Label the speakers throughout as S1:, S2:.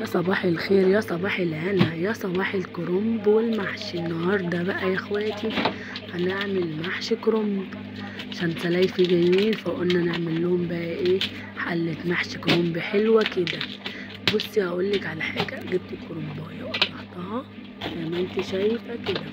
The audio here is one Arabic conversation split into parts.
S1: يا صباح الخير، يا صباح الهنا، يا صباح الكرنب والمحشي. النهارده بقى يا اخواتي هنعمل محشي كرنب عشان سلايفي جايين، فقلنا نعمل لهم بقى ايه، حلة محشي كرنب حلوة كده. بصي هقولك على حاجة، جبت الكرنباية وقطعتها زي ما انت شايفة كده،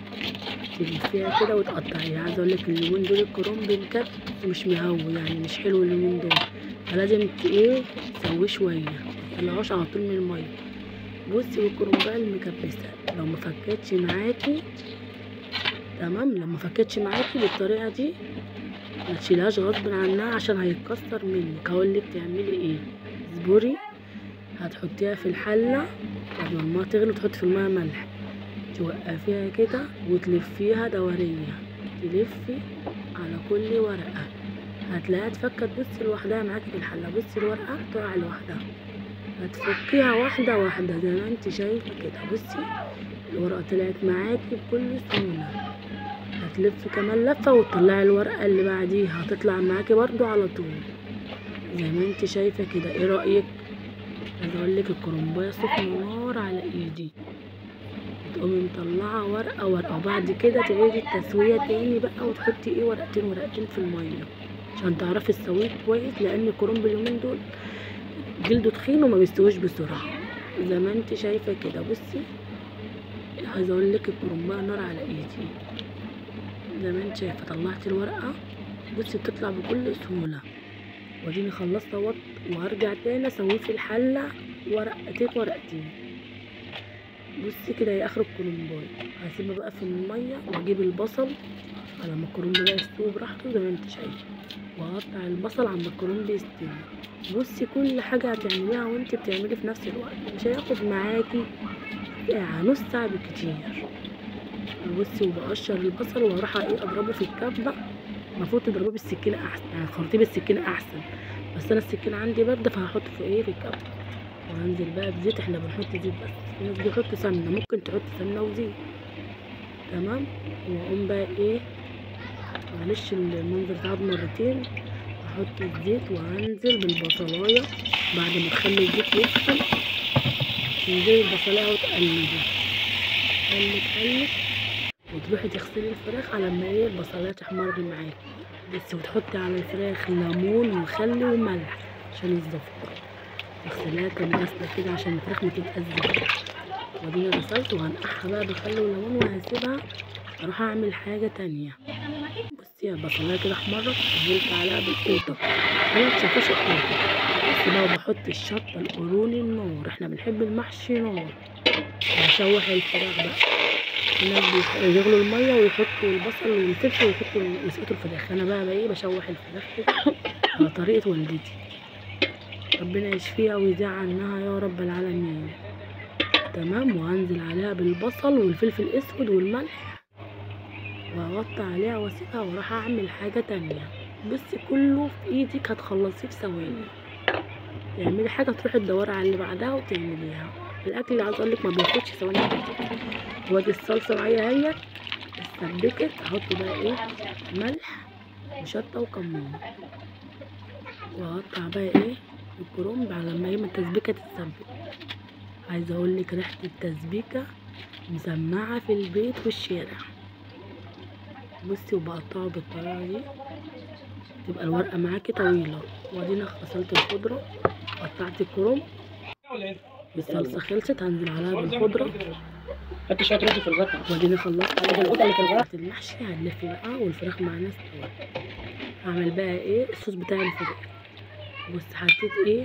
S1: تلفيها كده وتقطعيها. عايزة اقولك اليومين دول الكرنب مكت مش مهوي، يعني مش حلو اليومين دول، فلازم ايه تسويه شوية، متطلعوش على طول من المية. بصي والكرنبايه المكبسة لو ما فكتش معاكي تمام، لو ما فكتش معاكي بالطريقة دي ما تشيلهاش غصب عنها عشان هيتكسر منك. هقولك تعملي ايه، اصبري. هتحطيها في الحلة بعد ما المية تغلي، وتحطي في المية ملح، توقفيها كده وتلفيها دورية، تلفي على كل ورقة هتلاقيها اتفكت. بصي لوحدها معاكي في الحلة، بصي الورقة تقع لوحدها، هتفكيها واحدة واحدة زي ما انت شايفة كده. بصي الورقة طلعت معاكي بكل سهولة، هتلفي كمان لفة وتطلعي الورقة اللي بعديها هتطلع معاكي برضو على طول زي ما انت شايفة كده. ايه رأيك؟ عايزة اقولك الكرنباية سخنة نار على ايدي، تقومي مطلعة ورقة ورقة، وبعد كده تعيدي التسوية تاني بقى، وتحطي ايه ورقتين ورقتين في المية عشان تعرفي تسويه كويس، لان الكرنب اليومين دول جلده تخين وما بيستويش بسرعة زي ما انت شايفة كده. بصي عايزة اقولك الكرنباية نار على ايدي زي ما انت شايفة. طلعت الورقة بصي بتطلع بكل سهولة، واديني خلصت اهوت، وهرجع تاني اسويه في الحلة ورقتين ورقتين. بصي كده هي اخر الكرنباية، هسيبها بقى في المية واجيب البصل على ما الكرنب بقى يستوي براحته زي ما انت شايفة، وهقطع البصل عما الكرنب يستوي. بصي كل حاجة هتعمليها وانت بتعملي في نفس الوقت، مش هياخد معاكي ساعة، نص ساعة بالكتير. بصي وبقشر البصل واروح ايه اضربه في الكبة. المفروض تضربيه بالسكينة احسن، يعني خرطيه بالسكينة احسن، بس انا السكينة عندي باردة فهحطه في ايه في الكبة. وهنزل بقى بزيت، احنا بنحط زيت بس، في ناس بيحط سمنة، ممكن تحط سمنة وزيت تمام. واقوم بقى ايه، معلش المنظر اتعاد مرتين، هحط الزيت وهنزل بالبصلاية بعد ما تخلي الزيت يسخن، تنزلي البصلاية وتقلبي قلب، وتروحي تغسلي الفراخ على ما ايه البصلاية تحمر معاكي بس، وتحطي على الفراخ ليمون وخل وملح عشان الزفرة، تغسليها كام غسلة كده عشان الفراخ ما تبقاش زفرة. واديني غسلت وهنقعها بقى بخل وليمون وهسيبها اروح اعمل حاجة تانية. بصي البصلاية كده احمرت، نزلت عليها بالقوطة، انا متشافاش القوطة بس بقى، وبحط الشطة القروني النار، احنا بنحب المحشي نار. وهشوح الفراخ بقى، الناس بيغلوا المية ويحطوا البصل والفلفل ويسقطوا الفراخ، انا بقى ايه بشوح الفراخ كده على طريقة والدتي، ربنا يشفيها ويزيع عنها يا رب العالمين تمام. وهنزل عليها بالبصل والفلفل الاسود والملح، واغطي عليها واسيبها واروح اعمل حاجة تانية. بصي كله في ايدك، هتخلصيه في ثواني، تعملي حاجة تروحي تدوري على اللي بعدها وتعمليها. الاكل اللي عايزه اقولك ما بياخدش ثواني كتير. وادي الصلصة معايا اهيت اتسبكت، احط بقى ايه ملح وشطة وكمون، واقطع بقى ايه الكرنب على ما ايه التسبيكة تتسبك. عايزه اقولك ريحة التسبيكة مسمعة في البيت والشارع. بصي وبقطعه بالطريقة دي تبقى الورقة معاكي طويلة. وادينا غسلت الخضرة، قطعت الكرنب، الصلصة خلصت هنزل عليها بالخضرة،
S2: حط شويه رز في الغطا،
S1: واديني خلصت على
S2: القطه اللي في الغطا
S1: المحشي. هنلف بقى والفراخ معانا استوت، هعمل بقى ايه الصوص بتاع الفراخ. بص حطيت ايه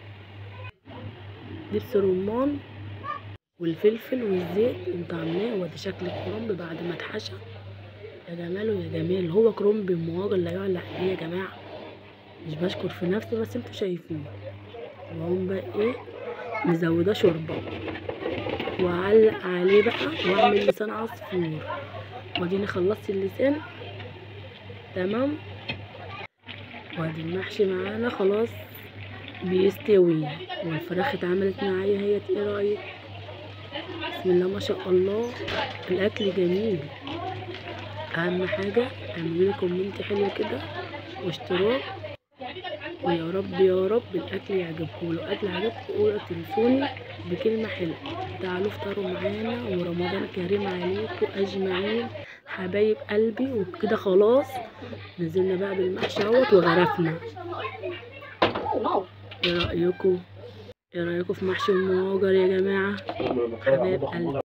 S1: دبس رمان والفلفل والزيت قمت عاملاه، وادي شكل الكرنب بعد ما اتحشى. يا جماله يا جمال، هو كرنب مواجه لا يعلى عليه يا جماعه، مش بشكر في نفسي بس انتوا شايفين. وهقوم بقى ايه مزوده شوربه، واعلق عليه بقى واعمل لسان عصفور. واديني خلصت اللسان تمام. وادي المحشي معانا خلاص بيستوي، والفراخ اتعملت معايا هي. ايه رايك؟ بسم الله ما شاء الله، الاكل جميل. اهم حاجه اعملوا لي كومنت حلو كده واشتراك ويا رب يا رب الاكل يعجبكم. لو اكل عجبكم قولوا تليفوني بكلمه حلوه. تعالوا افطروا معانا ورمضان كريم عليكم اجمعين حبايب قلبي. وبكده خلاص نزلنا بقى بالمحشي اهوت وغرفنا. ايه رايكم في محشي المهاجر يا جماعه حبايب قلبي؟